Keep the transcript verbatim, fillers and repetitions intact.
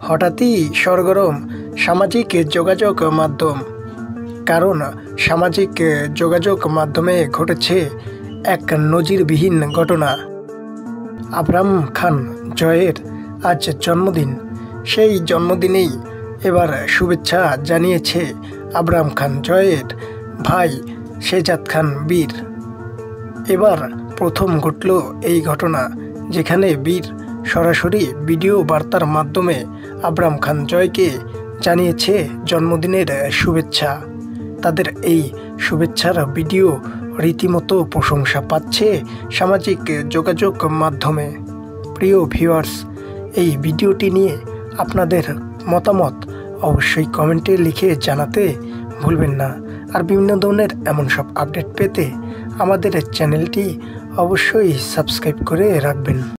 হঠাৎই সরগরম সামাজিক যোগাযোগ মাধ্যম। কারণ সামাজিক যোগাযোগ মাধ্যমে ঘটেছে এক নজিরবিহীন ঘটনা। আবরাম খান জয়ের আজ জন্মদিন। সেই জন্মদিনেই এবার শুভেচ্ছা জানিয়েছে আবরাম খান জয়ের ভাই শেজাদ খান বীর। এবার প্রথম ঘটল এই ঘটনা, যেখানে বীর সরাসরি ভিডিও বার্তার মাধ্যমে আবরাম খান জয়কে জানিয়েছে জন্মদিনের শুভেচ্ছা। তাদের এই শুভেচ্ছার ভিডিও রীতিমতো প্রশংসা পাচ্ছে সামাজিক যোগাযোগ মাধ্যমে। প্রিয় ভিউয়ার্স, এই ভিডিওটি নিয়ে আপনাদের মতামত অবশ্যই কমেন্টে লিখে জানাতে ভুলবেন না। আর বিভিন্ন ধরনের এমন সব আপডেট পেতে আমাদের চ্যানেলটি অবশ্যই সাবস্ক্রাইব করে রাখবেন।